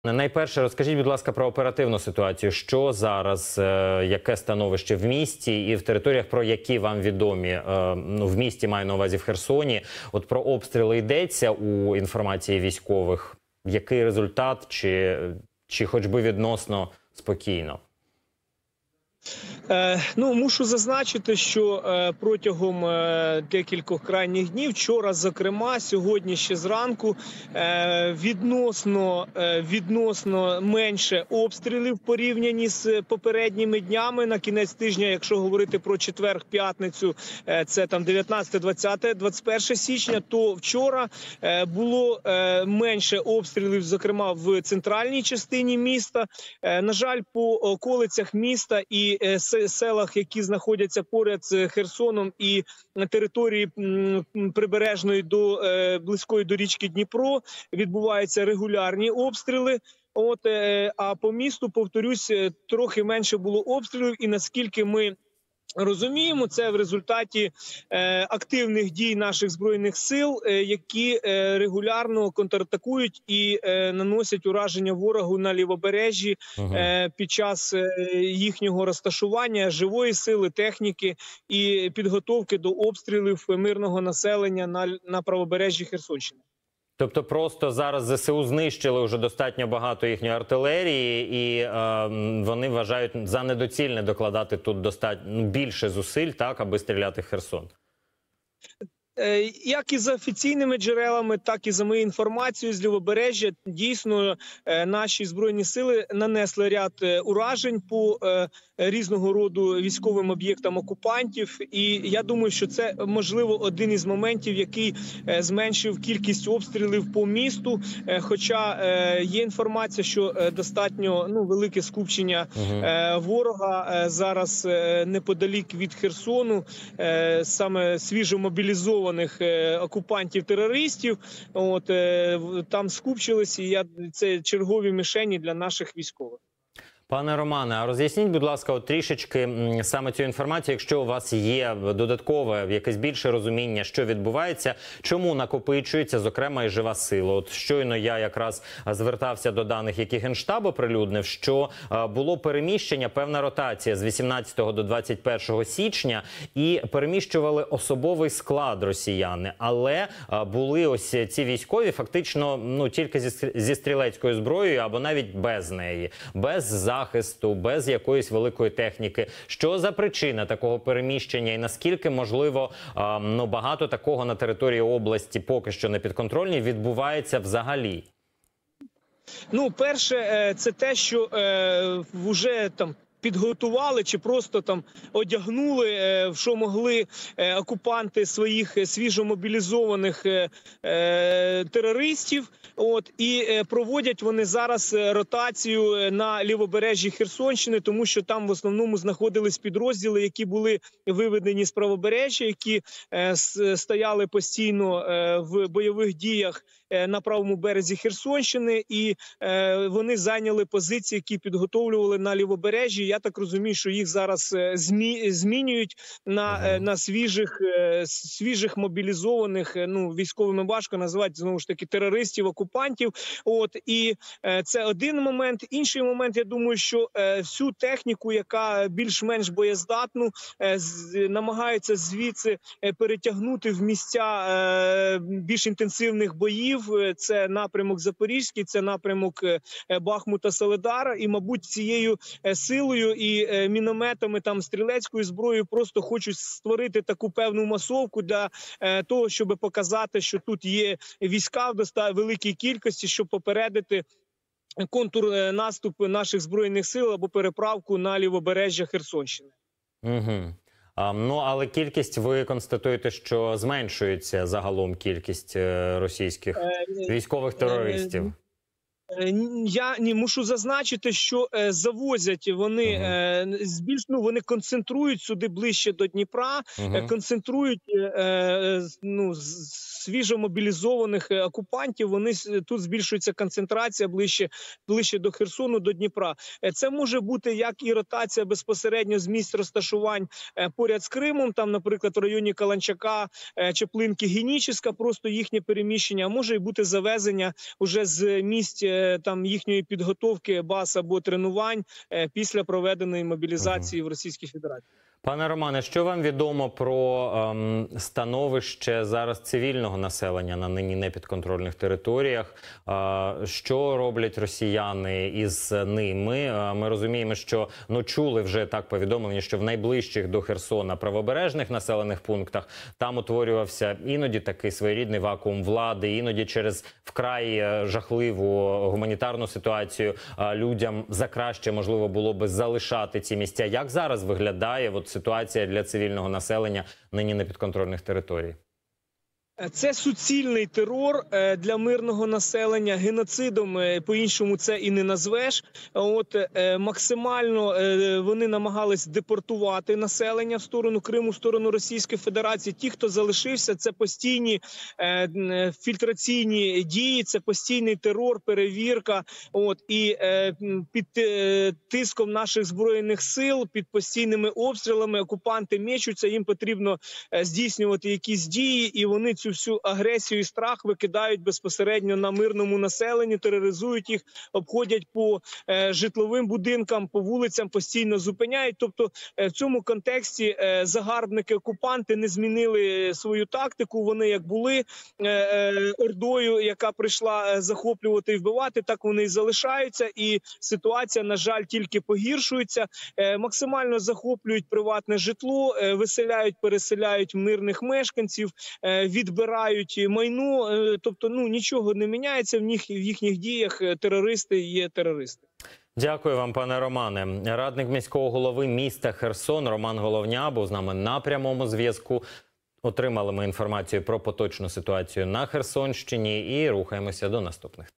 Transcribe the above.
Найперше, розкажіть, будь ласка, про оперативну ситуацію. Що зараз, яке становище в місті і в територіях, про які вам відомі? В місті, маю на увазі в Херсоні. От про обстріли йдеться у інформації військових. Який результат, чи хоч би відносно спокійно? Мушу зазначити, що протягом декількох крайніх днів, вчора, зокрема, сьогодні ще зранку, відносно менше обстрілів порівняні з попередніми днями. На кінець тижня, якщо говорити про четвер, п'ятницю, це там 19, 20, 21 січня, то вчора було менше обстрілів, зокрема в центральній частині міста. На жаль, по околицях міста і селах, які знаходяться поряд з Херсоном і на території прибережної близької до річки Дніпро, відбуваються регулярні обстріли. А по місту, повторюсь, трохи менше було обстрілів, і наскільки ми розуміємо, це в результаті активних дій наших Збройних сил, які регулярно контратакують і наносять ураження ворогу на лівобережжі під час їхнього розташування, живої сили, техніки і підготовки до обстрілів мирного населення на правобережжі Херсонщини. Тобто просто зараз ЗСУ знищили вже достатньо багато їхньої артилерії, і вони вважають за недоцільне докладати тут достатньо більше зусиль, так, аби стріляти в Херсон? Як і за офіційними джерелами, так і за моєю інформацією з лівобережжя, дійсно наші Збройні сили нанесли ряд уражень по різного роду військовим об'єктам окупантів. І я думаю, що це, можливо, один із моментів, який зменшив кількість обстрілів по місту. Хоча є інформація, що достатньо велике скупчення ворога зараз неподалік від Херсону, саме свіжомобілізованих окупантів-терористів, там скупчилися, і це чергові мішені для наших військових. Пане Романе, а роз'ясніть, будь ласка, трішечки саме цю інформацію, якщо у вас є додаткове, якесь більше розуміння, що відбувається, чому накопичується, зокрема, і жива сила. От щойно я якраз звертався до даних, які Генштаб оприлюднив, що було переміщення, певна ротація з 18 до 21 січня, і переміщували особовий склад росіяни. Але були ось ці військові фактично тільки зі стрілецькою зброєю або навіть без неї, без захисту, без якоїсь великої техніки. Що за причина такого переміщення і наскільки, можливо, багато такого на території області поки що не підконтрольні відбувається взагалі? Перше, це те, що вже там підготували чи просто там одягнули, в що могли окупанти своїх свіжомобілізованих терористів. І проводять вони зараз ротацію на лівобережжі Херсонщини, тому що там в основному знаходились підрозділи, які були виведені з правобережжя, які стояли постійно в бойових діях на правому березі Херсонщини, і вони зайняли позиції, які підготовлювали на лівобережжі. Я так розумію, що їх зараз змінюють на свіжих мобілізованих, військовими важко назвати, знову ж таки, терористів-окупантів. І це один момент. Інший момент, я думаю, що всю техніку, яка більш-менш боєздатну, намагаються звідси перетягнути в місця більш інтенсивних боїв. Це напрямок Запорізький, це напрямок Бахмута, Соледара. І, мабуть, цією силою і мінометами, стрілецькою зброєю просто хочуть створити таку певну масовку для того, щоб показати, що тут є війська в великій кількості, щоб попередити контрнаступ наших Збройних сил або переправку на лівобережжя Херсонщини. Але кількість, ви констатуєте, що зменшується загалом кількість російських військових терористів? Я мушу зазначити, що завозять вони вони концентрують сюди ближче до Дніпра, концентрують свіжомобілізованих окупантів. Вони тут збільшується концентрація ближче до Херсону, до Дніпра. Це може бути як і ротація безпосередньо з місць розташувань поряд з Кримом, там, наприклад, в районі Каланчака, Чаплинки, Геніческа, просто їхнє переміщення, а може і бути завезення уже з місць там їхньої підготовки баз або тренувань після проведеної мобілізації в Російській Федерації. Пане Романе, що вам відомо про становище зараз цивільного населення на нині непідконтрольних територіях? Що роблять росіяни із ними? Ми розуміємо, що чули вже так повідомлення, що в найближчих до Херсона правобережних населених пунктах там утворювався іноді такий своєрідний вакуум влади, іноді через вкрай жахливу гуманітарну ситуацію людям за краще, можливо, було би залишати ці місця. Як зараз виглядає ситуація для цивільного населення нині непідконтрольних територій? Це суцільний терор для мирного населення, геноцидом по-іншому це і не назвеш. Максимально вони намагались депортувати населення в сторону Криму, в сторону Російської Федерації. Ті, хто залишився, це постійні фільтраційні дії, це постійний терор, перевірка. І під тиском наших Збройних сил, під постійними обстрілами окупанти мечуться, їм потрібно здійснювати якісь дії, і вони цю всю агресію і страх викидають безпосередньо на мирному населенні, тероризують їх, обходять по житловим будинкам, по вулицям, постійно зупиняють. Тобто в цьому контексті загарбники-окупанти не змінили свою тактику. Вони як були ордою, яка прийшла захоплювати і вбивати, так вони і залишаються. І ситуація, на жаль, тільки погіршується. Максимально захоплюють приватне житло, виселяють, переселяють мирних мешканців, відбирають майно, тобто нічого не міняється в їхніх діях. Терористи є терористи. Дякую вам, пане Романе. Радник міського голови міста Херсон Роман Головня був з нами на прямому зв'язку. Отримали ми інформацію про поточну ситуацію на Херсонщині і рухаємося до наступних.